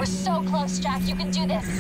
We're so close, Jack. You can do this.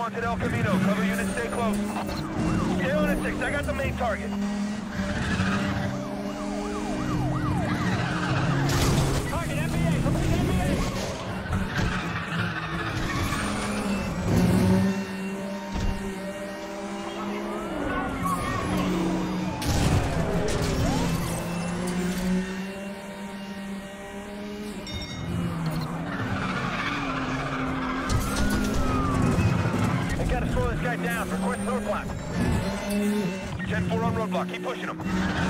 wanted El Camino. Cover units, stay close. Stay on at 6. I got the main target. Target MBA. Complete MBA. Slow this guy down. Request roadblock. 10-4 on roadblock. Keep pushing him.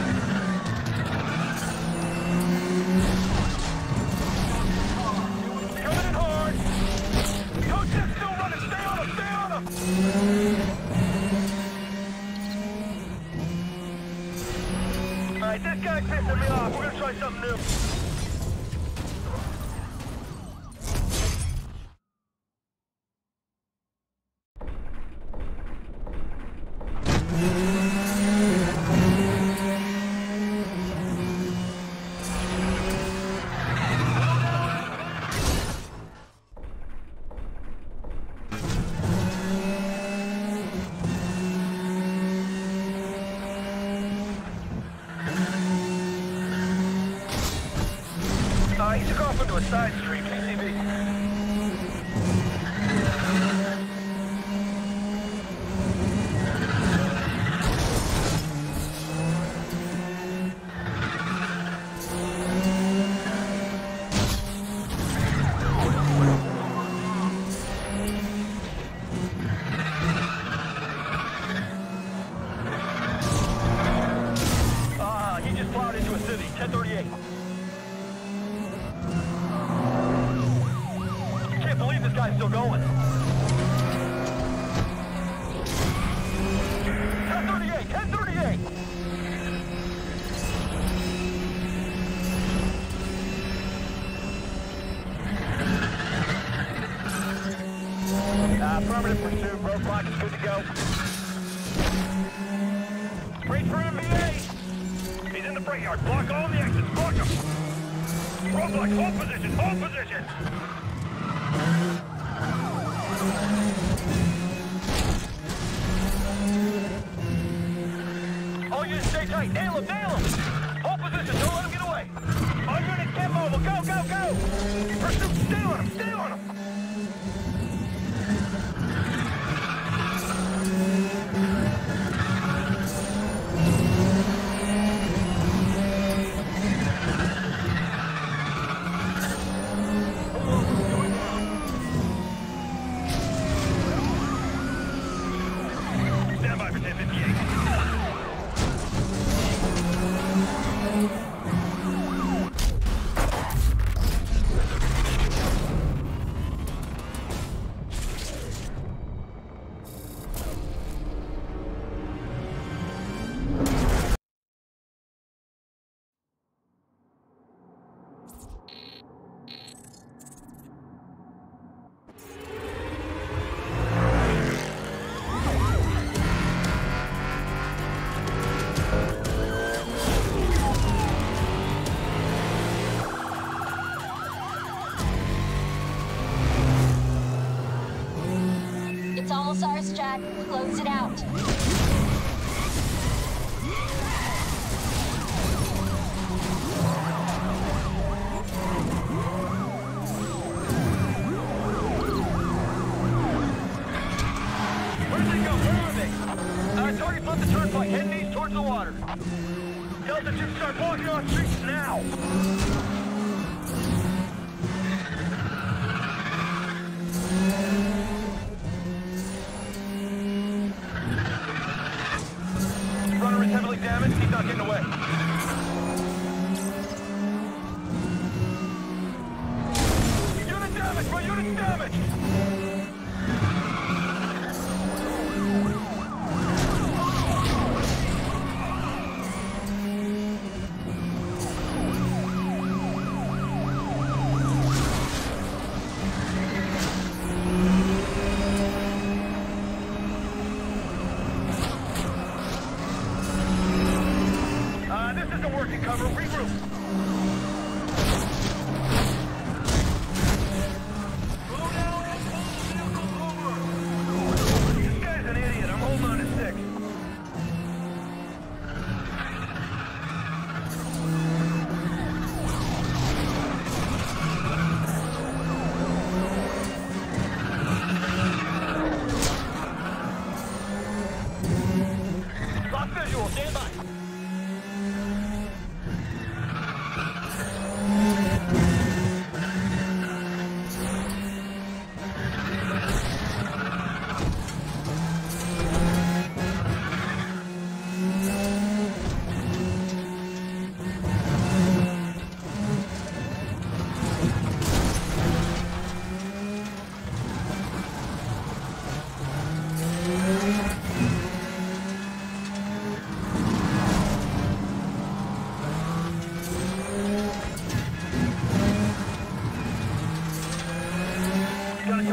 Coming in hard. Coach is still running. Stay on him. Stay on him. All right, this guy's pissing me off. We're gonna try something new. He took off into a side street, PCB. He just plowed into a city, 1038. Can't believe this guy's still going. 1038, 1038. Affirmative pursuit, roadblock is good to go. Wait for MBA. He's in the freight yard. Block all the exits. Block him. Roadblock, hold position, hold position. All units stay tight. Nail him, nail him. Hold position. Don't let him get away. All units get mobile. Go, go, go. Pursuit, stay on him, stay on him. Stand by for 1058. It's almost ours, Jack. Close it out. Where did they go? Where are they? Target's left the turnpike, heading east towards the water. Delta 2, start blocking on streets now. Runner is heavily damaged. He's not getting away. Unit damaged! My unit's damaged! This isn't working. Cover. Regroup. Slow down.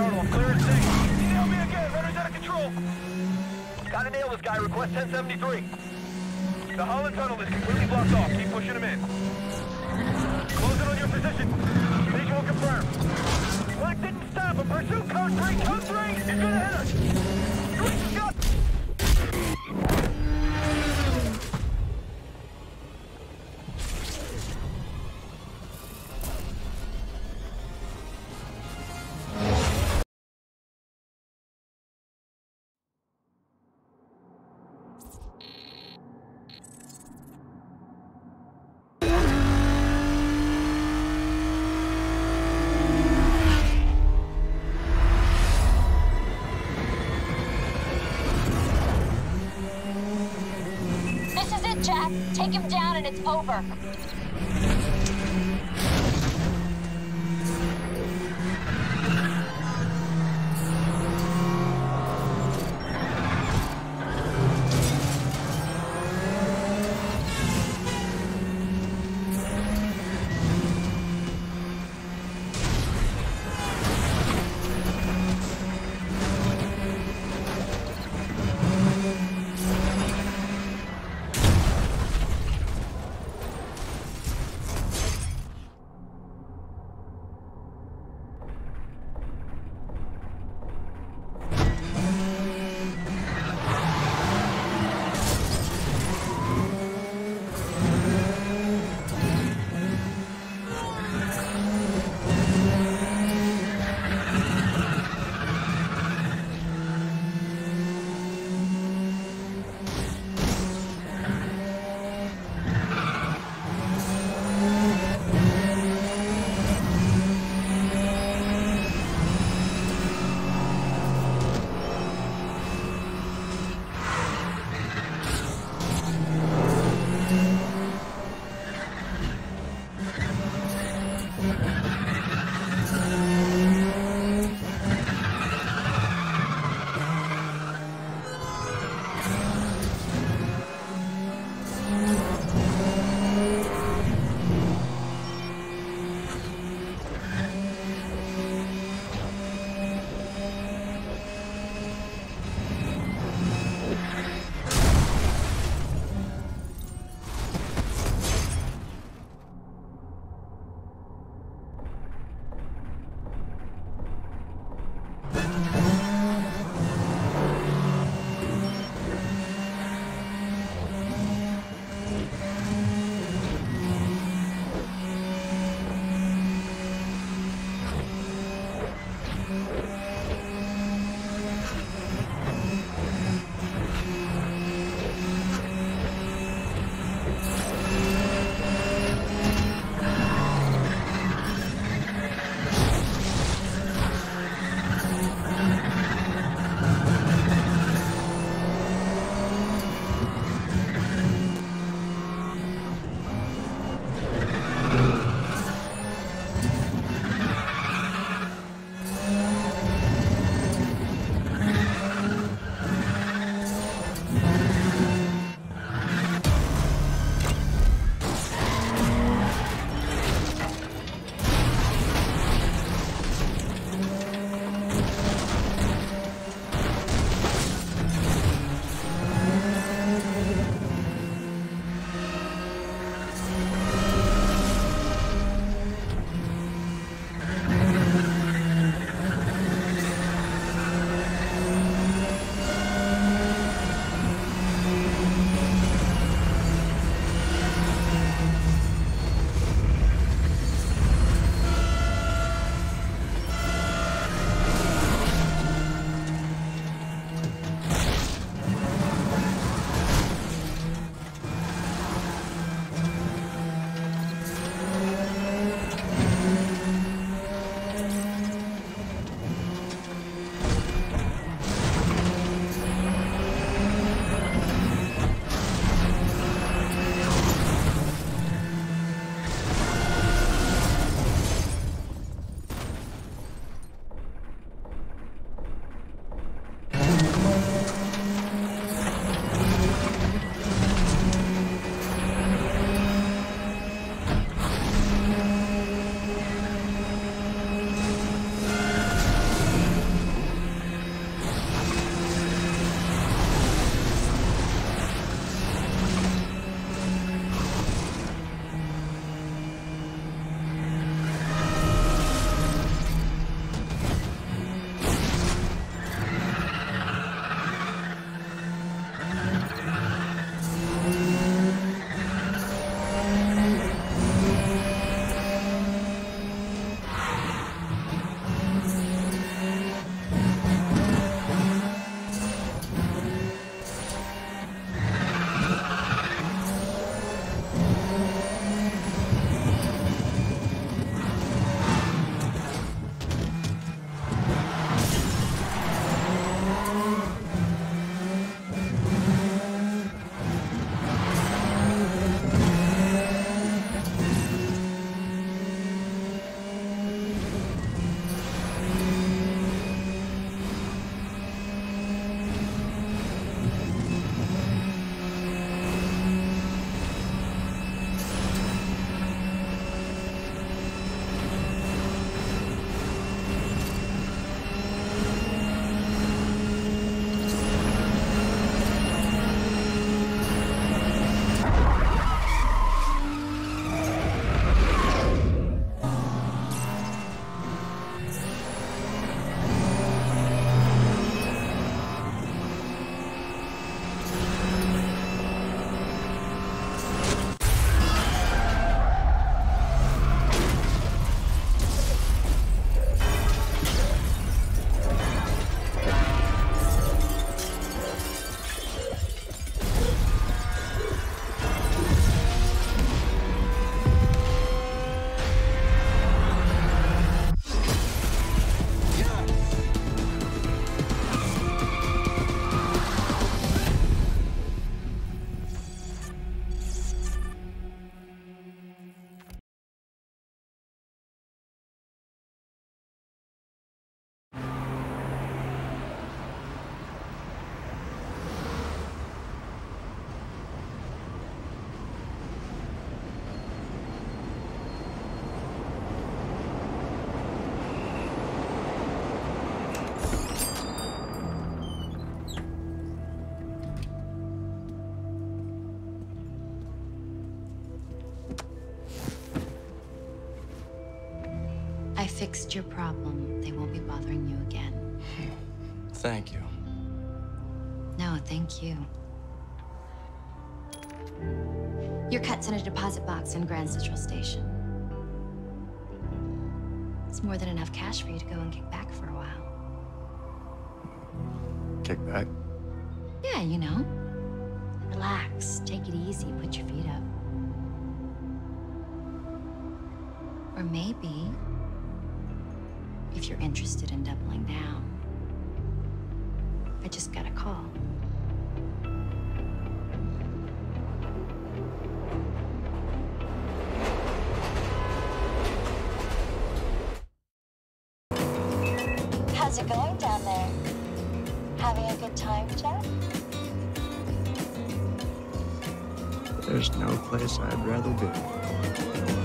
tunnel. I'm clear and safe. You nailed me again. Runner's out of control. Gotta nail this guy. Request 1073. The Holland tunnel is completely blocked off. Keep pushing him in. Close in on your position. Visual confirmed. Black didn't stop him. Pursue code 3. Code 3. He's gonna hit us. Green shot. Jack, take him down and it's over. I fixed your problem. They won't be bothering you again. Thank you. No, thank you. Your cut's in a deposit box in Grand Central Station. It's more than enough cash for you to go and kick back for a while. Kick back? Yeah, you know. Relax, take it easy, put your feet up. Or maybe, if you're interested in doubling down, I just got a call. How's it going down there? Having a good time, Jack? There's no place I'd rather be.